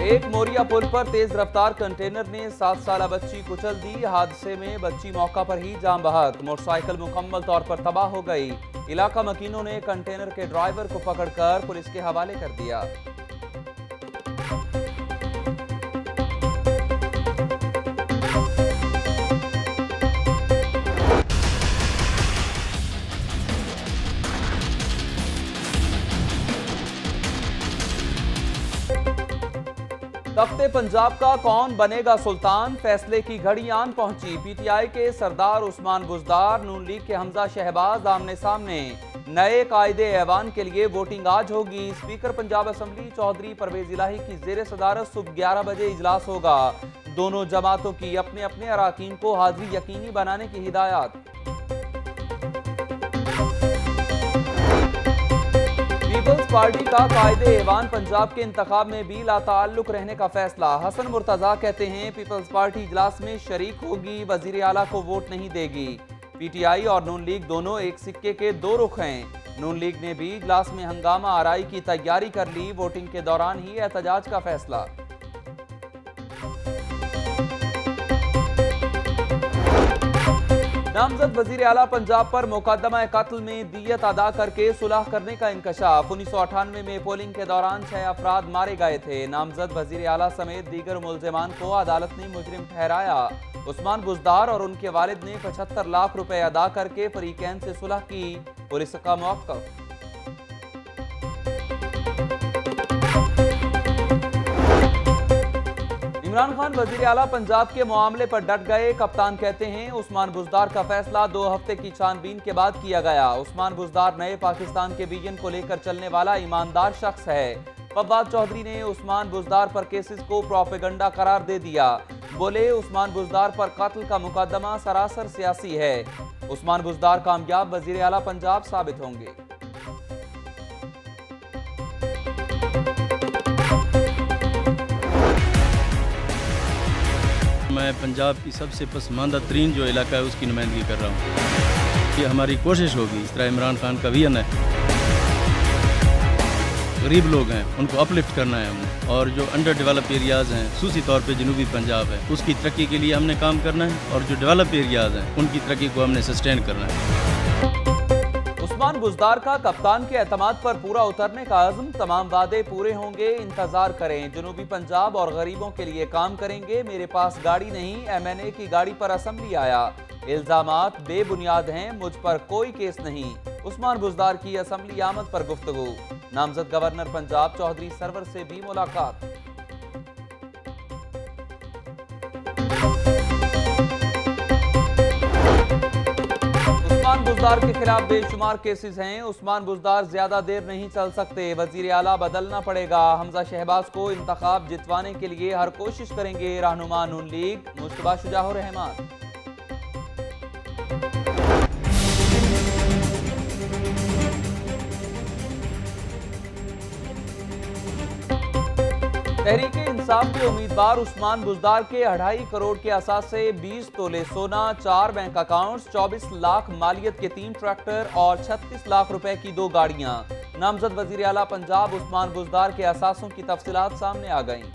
एक मोरिया पुल पर तेज रफ्तार कंटेनर ने 7 साला बच्ची कुचल दी। हादसे में बच्ची मौका पर ही जान बहक, मोटरसाइकिल मुकम्मल तौर पर तबाह हो गई। इलाका मकीनों ने कंटेनर के ड्राइवर को पकड़कर पुलिस के हवाले कर दिया। तख्ते पंजाब का कौन बनेगा सुल्तान, फैसले की घड़ी आन पहुंची। पीटीआई के सरदार उस्मान बुज़दार, नून लीग के हमजा शहबाज आमने सामने। नए कायदे ऐवान के लिए वोटिंग आज होगी। स्पीकर पंजाब असम्बली चौधरी परवेज इलाही की ज़ेर सदारत सुबह 11 बजे इजलास होगा। दोनों जमातों की अपने अपने अराकीन को हाजिरी यकीनी बनाने की हिदायत। पीपल्स पार्टी का कायदे ऐवान पंजाब के इंतखाब में भी लाताल्लुक रहने का फैसला। हसन मुर्तजा कहते हैं पीपल्स पार्टी इजलास में शरीक होगी, वजीर आला को वोट नहीं देगी। पीटीआई और नून लीग दोनों एक सिक्के के दो रुख हैं। नून लीग ने भी इजलास में हंगामा आराई की तैयारी कर ली। वोटिंग के दौरान ही एहतजाज का फैसला। नामजद वजीर आला पंजाब पर मुकदमा कत्ल में दियत अदा करके सुलह करने का इंकशाफ। 1998 में पोलिंग के दौरान 6 अफराद मारे गए थे। नामजद वजीर आला समेत दीगर मुल्जिमान को अदालत ने मुजरिम ठहराया। उस्मान बुज़दार और उनके वालिद ने 75 लाख रुपए अदा करके फरीकैन से सुलह की। पुलिस का मौक़िफ़। इमरान खान वजीर आला पंजाब के मामले पर डट गए। कप्तान कहते हैं उस्मान बुज़दार का फैसला 2 हफ्ते की छानबीन के बाद किया गया। उस्मान बुज़दार नए पाकिस्तान के विजन को लेकर चलने वाला ईमानदार शख्स है। फवाद चौधरी ने उस्मान बुज़दार पर केसेस को प्रोपेगेंडा करार दे दिया। बोले उस्मान बुज़दार पर कत्ल का मुकदमा सरासर सियासी है। उस्मान बुज़दार कामयाब वजीर आला पंजाब साबित होंगे। मैं पंजाब की सबसे पसमानदा तरीन जो इलाका है उसकी नुमाइंदगी कर रहा हूँ। ये हमारी कोशिश होगी, इस तरह इमरान खान का विजन है, गरीब लोग हैं उनको अपलिफ्ट करना है हमने, और जो अंडर डेवलप एरियाज़ हैं खसूसी तौर पे जनूबी पंजाब है उसकी तरक्की के लिए हमने काम करना है, और जो डेवलप एरियाज़ हैं उनकी तरक्की को हमने सस्टेन करना है। उस्मान बुज़दार का कप्तान के एतमाद पर पूरा उतरने का अज़्म, तमाम वादे पूरे होंगे, इंतजार करें। जनूबी पंजाब और गरीबों के लिए काम करेंगे। मेरे पास गाड़ी नहीं, MNA की गाड़ी पर असम्बली आया। इल्जामात बेबुनियाद हैं, मुझ पर कोई केस नहीं। उस्मान बुज़दार की असम्बली आमद पर गुफ्तगू। नामजद गवर्नर पंजाब चौधरी सरवर से भी मुलाकात। उस्मान बुज़दार के खिलाफ बेशुमार केसेस हैं। उस्मान बुज़दार ज्यादा देर नहीं चल सकते, वजीर आला बदलना पड़ेगा। हमजा शहबाज को इंतखाब जितवाने के लिए हर कोशिश करेंगे रहनुमा नून लीग मुस्तफा शुजाउर रहमान। तहरीके इंसाफ के उम्मीदवार उस्मान बुज़दार के 2.5 करोड़ के असास से 20 तोले सोना, 4 बैंक अकाउंट्स, 24 लाख मालियत के 3 ट्रैक्टर और 36 लाख रुपए की 2 गाड़ियां। नामजद वजीर आला पंजाब उस्मान बुज़दार के असासों की तफसीलात सामने आ गईं।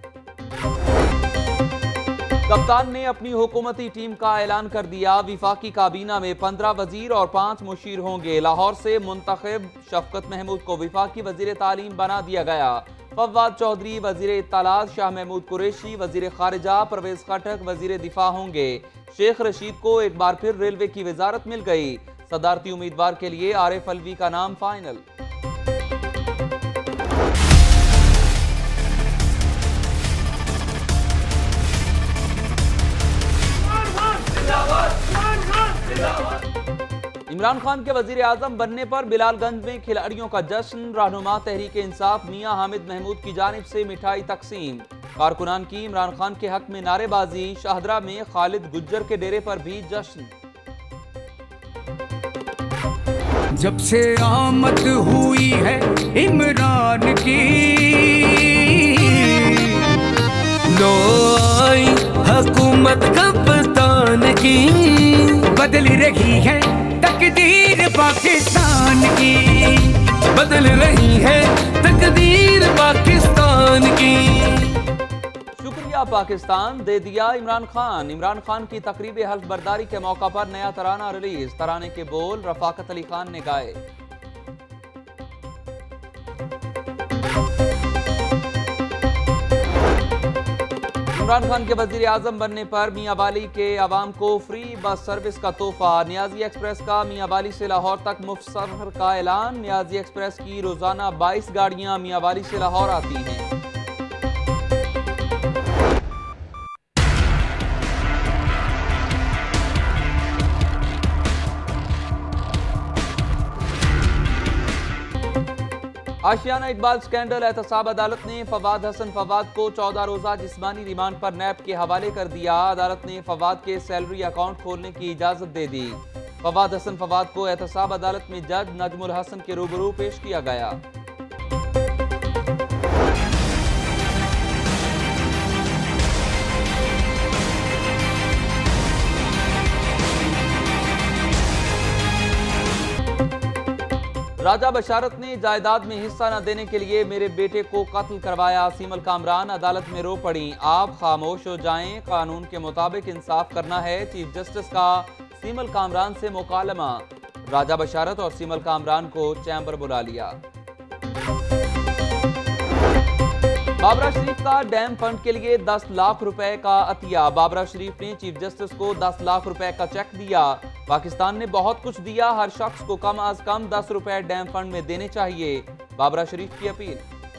कप्तान ने अपनी हुकूमती टीम का ऐलान कर दिया। विफाकी काबीना में 15 वजीर और 5 मुशीर होंगे। लाहौर से मुंतखब शफकत महमूद को विफाकी वजीर तालीम बना दिया गया। फवाद चौधरी वजीर इत्तलात, शाह महमूद कुरैशी वजीर खारिजा, परवेज खटक वजीर दिफा होंगे। शेख रशीद को एक बार फिर रेलवे की वजारत मिल गई। सदारती उम्मीदवार के लिए आरिफ अलवी का नाम फाइनल। इमरान खान के वजीर आजम बनने पर बिलालगंज में खिलाड़ियों का जश्न। रहनुमा तहरीक इंसाफ मियां हामिद महमूद की जानिब से मिठाई तकसीम। कारकुनान की इमरान खान के हक में नारेबाजी। शाहदरा में खालिद गुज्जर के डेरे पर भी जश्न। जब से आमद हुई है इमरान की, लो आई हुकूमत कप्तान की, बदल रही है तकदीर पाकिस्तान की, बदल रही है तकदीर पाकिस्तान की। दिया पाकिस्तान, दे दिया इमरान खान। इमरान खान की तकरीब हल्फ बर्दारी के मौका पर नया तराना रिलीज। तराने के बोल रफाकत अली खान ने गाए। इमरान खान के वजीर आजम बनने पर मियां वाली के अवाम को फ्री बस सर्विस का तोहफा। नियाजी एक्सप्रेस का मियां वाली से लाहौर तक मुफ्त सफर का ऐलान। नियाजी एक्सप्रेस की रोजाना 22 गाड़ियां मियां वाली से लाहौर आती हैं। आशियाना इकबाल स्कैंडल एहतसाब अदालत ने फवाद हसन फवाद को 14 रोजा जिस्मानी रिमांड पर नैब के हवाले कर दिया। अदालत ने फवाद के सैलरी अकाउंट खोलने की इजाजत दे दी। फवाद हसन फवाद को एहतसाब अदालत में जज नजमुल हसन के रूबरू पेश किया गया। राजा बशारत ने जायदाद में हिस्सा न देने के लिए मेरे बेटे को कत्ल करवाया। सीमल कामरान अदालत में रो पड़ी। आप खामोश हो जाएं, कानून के मुताबिक इंसाफ करना है। चीफ जस्टिस का सीमल कामरान से मुकालमा। राजा बशारत और सीमल कामरान को चैम्बर बुला लिया। बाबरा शरीफ का डैम फंड के लिए 10 लाख रुपए का अतिया। बाबरा शरीफ ने चीफ जस्टिस को 10 लाख रुपए का चेक दिया। पाकिस्तान ने बहुत कुछ दिया, हर शख्स को कम अज कम 10 रुपए डैम फंड में देने चाहिए। बाबरा शरीफ की अपील।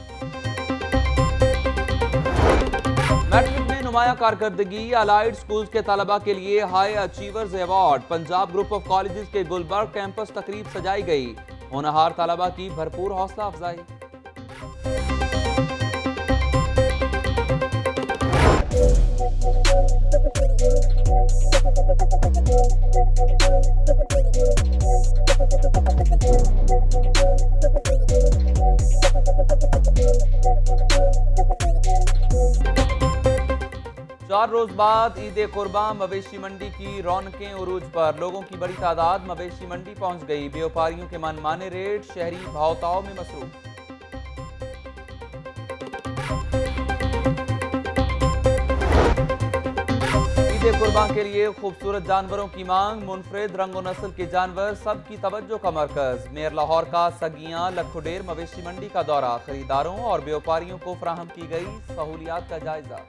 मैट्रिक में नुमाया कारकर्दगी। अलाइड स्कूल्स के तलबा के लिए high achievers award. Punjab group of colleges के गुलबर्ग कैंपस तकरीब सजाई गई। होनहार तलबा की भरपूर हौसला अफजाई। चार रोज बाद ईद कुर्बान मवेशी मंडी की रौनकें उरूज पर। लोगों की बड़ी तादाद मवेशी मंडी पहुंच गई। व्यापारियों के मनमाने रेट, शहरी भावताओं में मसरूफ। ईद कुर्बान के लिए खूबसूरत जानवरों की मांग। मुनफरिद रंगो नस्ल के जानवर सबकी तवज्जो का मरकज। मेयर लाहौर का सगियां लखुडेर मवेशी मंडी का दौरा। खरीदारों और व्यापारियों को फराहम की गई सहूलियात का जायजा।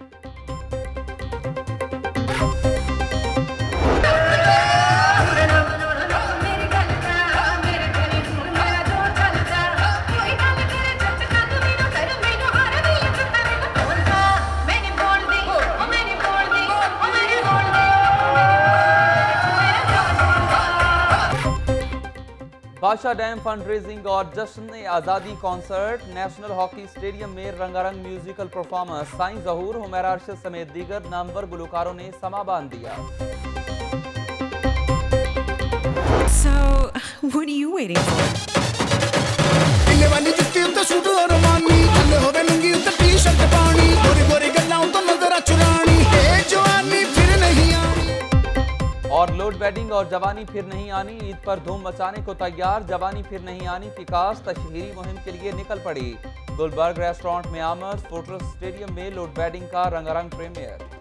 बादशाह डैम फंड रेजिंग और जश्न आज़ादी कॉन्सर्ट। नेशनल हॉकी स्टेडियम में रंगारंग म्यूजिकल परफॉर्मेंस। साईं ज़हूर, हुमैरा अरशद समेत दीगर नामवर गुलकारों ने समा बांध दिया। So, what are you waiting for? और लोड बेडिंग और जवानी फिर नहीं आनी। ईद पर धूम मचाने को तैयार। जवानी फिर नहीं आनी की कास तशहीरी मुहिम के लिए निकल पड़ी। गुलबर्ग रेस्टोरेंट में आमद। फोर्ट्रेस स्टेडियम में लोड बेडिंग का रंगारंग प्रीमियर।